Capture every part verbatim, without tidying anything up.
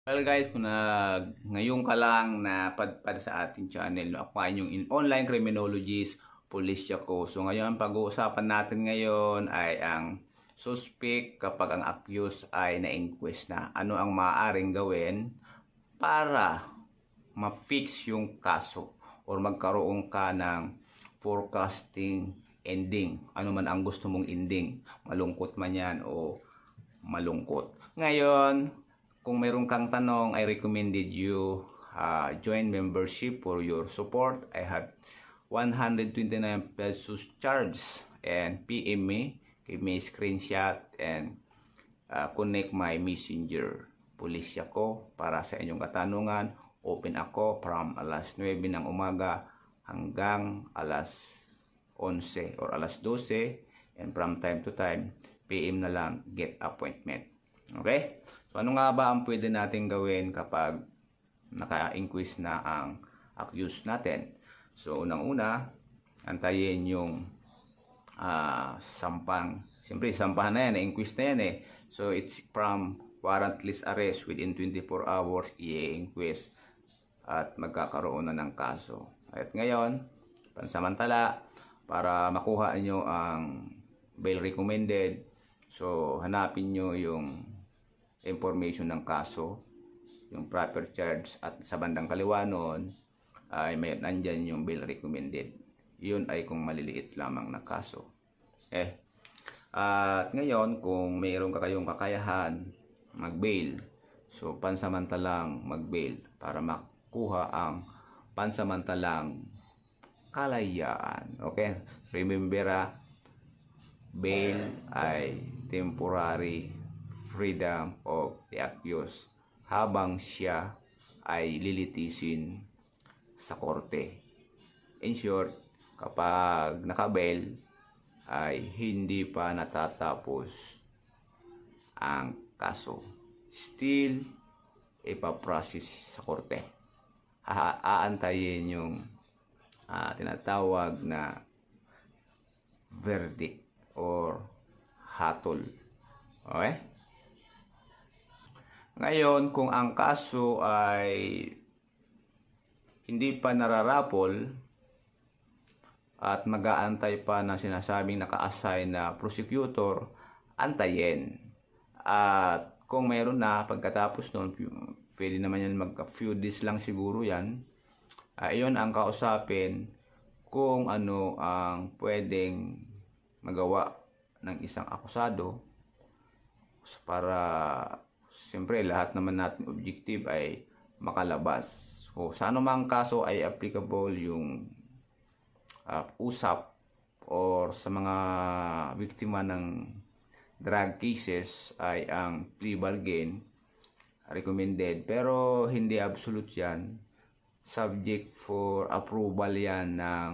Well guys, kung na ngayon ka lang na padpad sa ating channel, no, ako ay yung in online criminologist, Police ko. So ngayon, pag-uusapan natin ngayon ay ang suspect kapag ang accused ay na-inquest na. Ano ang maaaring gawin para ma-fix yung kaso or magkaroon ka ng forecasting ending. Ano man ang gusto mong ending. Malungkot man yan o malungkot. Ngayon, kung mayroon kang tanong, I recommended you uh, join membership for your support. I have one hundred twenty-nine pesos charge and P M me, give me a screenshot and uh, connect my messenger. Police ako para sa inyong katanungan. Open ako from alas nuwebe ng umaga hanggang alas onse or alas dose, and from time to time P M na lang get appointment. Okay? So ano nga ba ang pwede natin gawin kapag naka-inquest na ang accused natin? So unang-una, antayin yung uh, sampang. Siyempre, sampahan na yan, na-inquest na yan eh. So it's from warrantless arrest within twenty-four hours, i-inquest at magkakaroon na ng kaso. At ngayon, pansamantala, para makuha nyo ang bail recommended, so hanapin nyo yung information ng kaso, yung proper charge, at sa bandang kaliwa noon ay may nandyan yung bail recommended. Yun ay kung maliliit lamang na kaso. Eh, at ngayon, kung mayroon ka kayong kakayahan mag-bail, so pansamantalang mag-bail para makuha ang pansamantalang kalayaan. Okay? Remember, bail ay temporary freedom of the accused habang siya ay lilitisin sa korte. In short, kapag nakabail ay hindi pa natatapos ang kaso. Still, ipaprocess sa korte. Aantayin yung uh, tinatawag na verdict or hatol. Okay? Ngayon, kung ang kaso ay hindi pa nararapol at mag-aantay pa na sinasabing naka-assign na prosecutor, antayin. At kung mayroon na, pagkatapos nun, pwede naman yan mag-few days lang siguro yan. Uh, iyon ang kausapin kung ano ang pwedeng magawa ng isang akusado para siyempre, lahat naman natin objective ay makalabas. So, sa anumang kaso ay applicable yung uh, usap or sa mga biktima ng drug cases ay ang plea bargain recommended. Pero hindi absolute yan. Subject for approval yan ng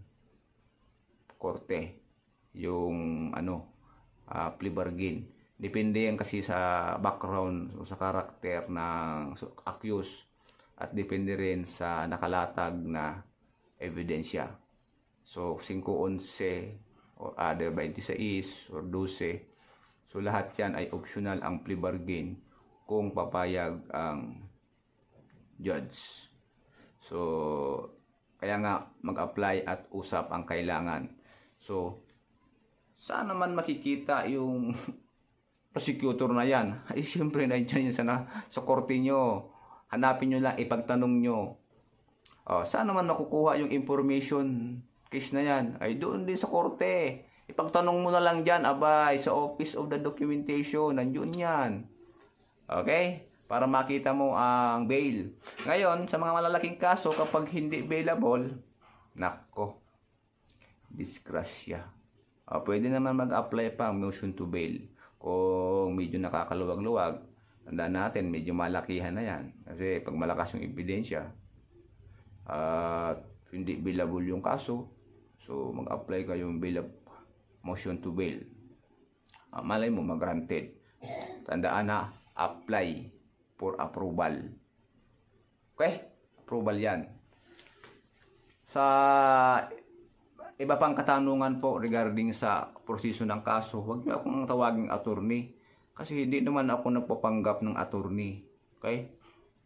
korte. Yung ano, uh, plea bargain. Depende yan kasi sa background o sa karakter ng accused at depende rin sa nakalatag na ebidensya. So, five eleven or other twenty-six or twelve. So, lahat yan ay optional ang plea bargain kung papayag ang judge. So, kaya nga mag-apply at usap ang kailangan. So, saan naman makikita yung prosecutor na yan? Ay, siyempre, nandiyan yun sa, na, sa korte nyo. Hanapin nyo lang, ipagtanong nyo. Oh, saan naman makukuha yung information case na yan? Ay, doon din sa korte. Ipagtanong mo na lang dyan, abay, sa Office of the Documentation. Nandiyon yan. Okay? Para makita mo ang bail. Ngayon, sa mga malalaking kaso, kapag hindi bailable, nako, disgrasya. Oh, pwede naman mag-apply pa ang motion to bail. Kung medyo nakakaluwag-luwag, tandaan natin, medyo malakihan na yan. Kasi pag malakas yung ebidensya, at uh, hindi bailable yung kaso, so mag-apply kayong bail motion to bail. Uh, malay mo, mag-granted. Tandaan na, apply for approval. Okay? Approval yan. Sa iba pang katanungan po regarding sa proseso ng kaso, huwag niyo akong tawaging attorney. Kasi hindi naman ako nagpapanggap ng attorney. Okay?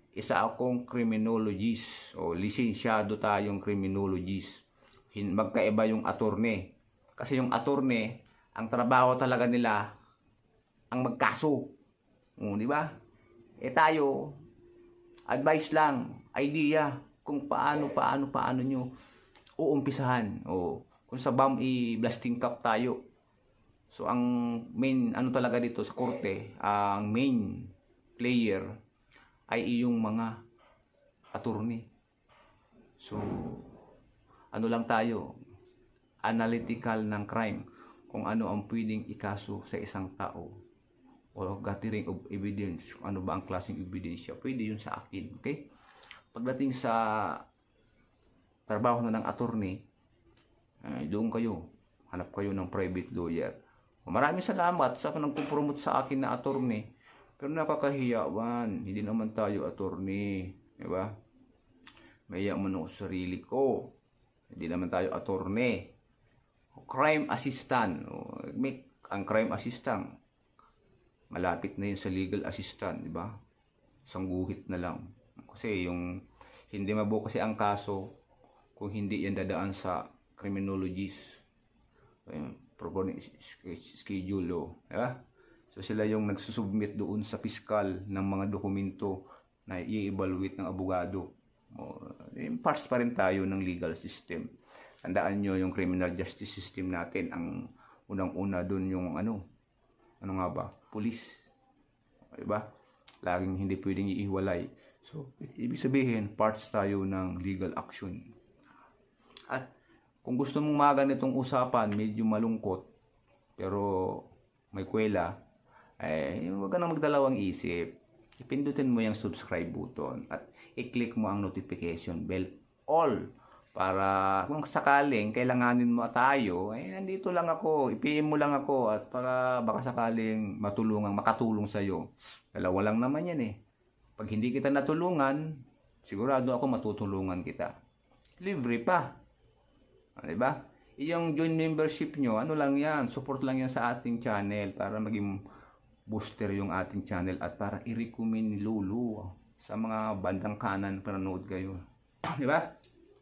isa akong criminologist o lisensyado tayong criminologist. Magkaiba yung attorney. Kasi yung attorney, ang trabaho talaga nila ang magkaso. O, di ba? Eh tayo, advice lang, idea kung paano, paano, paano nyo uumpisahan. O kung sa bomb i-blasting cup tayo. So, ang main, ano talaga dito sa korte, ang main player ay iyong mga attorney. So, ano lang tayo, analytical ng crime, kung ano ang pwedeng ikaso sa isang tao, o gathering of evidence, kung ano ba ang klaseng ebidensya, pwede yun sa akin, okay? Pagdating sa trabaho na ng attorney, eh, doon kayo, hanap kayo ng private lawyer. Maraming salamat sa nagpo-promote sa akin na attorney. Pero nakakahiya, man. Hindi naman tayo attorney. Diba? Maya man ako sa sarili ko. Hindi naman tayo attorney. Crime assistant. Ang crime assistant, malapit na yun sa legal assistant. Diba? Isang guhit na lang. Kasi yung hindi mabuo kasi ang kaso kung hindi yan dadaan sa criminologist. Proper schedule, oh. Diba? So sila yung nagsusubmit doon sa piskal ng mga dokumento na i-evaluate ng abogado. O, parts pa rin tayo ng legal system. Tandaan nyo yung criminal justice system natin. Ang unang-una doon yung ano, ano nga ba? Police. Diba? Laging hindi pwedeng iiwalay. So, ibig sabihin, parts tayo ng legal action. At kung gusto mong maga nitong usapan, medyo malungkot, pero may kwela, eh, huwag ka nang magdalawang isip. Ipindutin mo yung subscribe button at i-click mo ang notification bell all para kung sakaling kailanganin mo tayo, eh, nandito lang ako, i-P M mo lang ako at para baka sakaling matulungan, makatulong sa'yo. Dalawa lang naman yan eh. Pag hindi kita natulungan, sigurado ako matutulungan kita. Libre pa. Diba? Yung join membership nyo, ano lang yan, support lang yan sa ating channel para maging booster yung ating channel at para i-recommend ni Lulu sa mga bandang kanan para nanood kayo. Diba?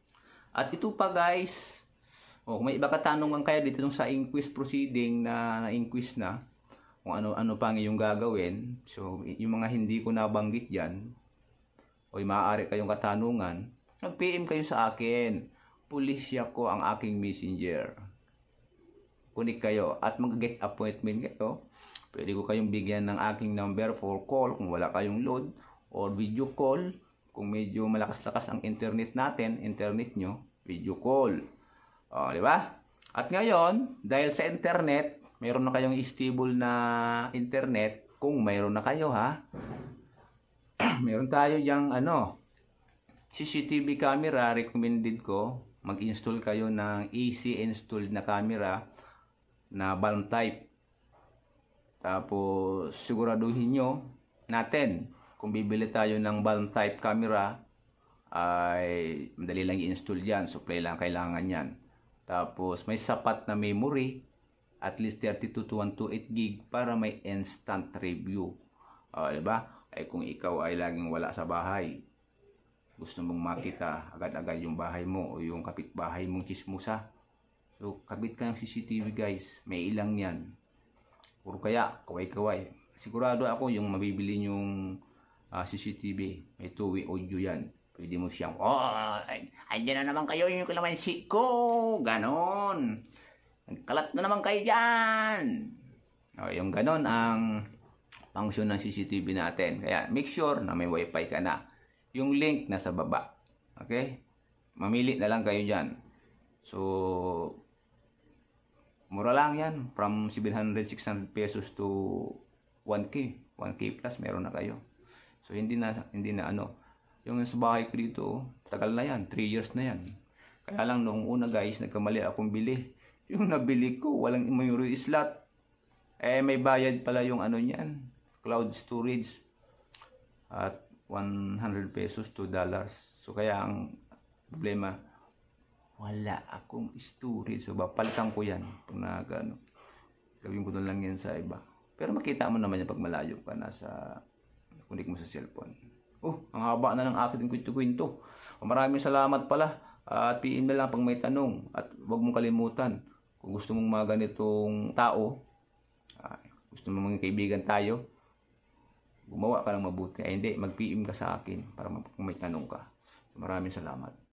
At ito pa guys, oh, kung may iba katanungan kayo dito sa inquest proceeding na na-inquest na, kung ano-ano pa ang iyong gagawin, so yung mga hindi ko nabanggit dyan, o yung maaari kayong katanungan, mag-P M kayo sa akin. Pulisya ko ang aking messenger. Kunik kayo at mag-get appointment kayo. Pwede ko kayong bigyan ng aking number for call kung wala kayong load or video call. Kung medyo malakas-lakas ang internet natin, internet nyo, video call. O, di ba? At ngayon, dahil sa internet, mayroon na kayong stable na internet. Kung mayroon na kayo, ha? Meron tayo yung ano, C C T V camera, recommended ko. Mag-install kayo ng easy installed na camera na balm type. Tapos siguraduhin nyo natin kung bibili tayo ng balm type camera ay madali lang i-install yan. Supply lang kailangan yan. Tapos may sapat na memory, at least thirty-two to one twenty-eight gig para may instant review. O, diba? Ay kung ikaw ay laging wala sa bahay, gusto mong makita agad-agad yung bahay mo o yung kapitbahay mong chismusa, so kabit ka ng C C T V guys. May ilang yan. Puro kaya kaway-kaway. Sigurado ako yung mabibili yung uh, C C T V, may two-way audio yan. Pwede mo siyang, oh, ay, andyan na naman kayo yung kalamansi ko, ganon, nagkalat na naman kayo dyan. O, yung ganon ang function ng C C T V natin. Kaya make sure na may wifi ka na. Yung link nasa baba. Okay? Mamili na lang kayo dyan. So, mura lang yan. From seven hundred, six hundred pesos to one K. one K plus meron na kayo. So, hindi na, hindi na ano. Yung sa bahay ko dito, tagal na yan. three years na yan. Kaya lang noong una guys, nagkamali akong bili. Yung nabili ko, walang memory slot. Eh, may bayad pala yung ano niyan. Cloud storage. At one hundred pesos, two dollars. So, kaya ang problema, wala akong storage. So, palitan ko yan. Pag nag, ano, gawin ko na lang yan sa iba. Pero makita mo naman yan pag malayo ka na sa, kunik mo sa cellphone. Oh, Ang haba na ng aking kwento-kwento. Maraming salamat pala. At P M na lang pag may tanong. At huwag mong kalimutan, kung gusto mong mga ganitong tao, uh, gusto mong mga kaibigan tayo, gumawa ka ng mabuti. Ay hindi, mag-P M ka sa akin para kung may tanong ka. Maraming salamat.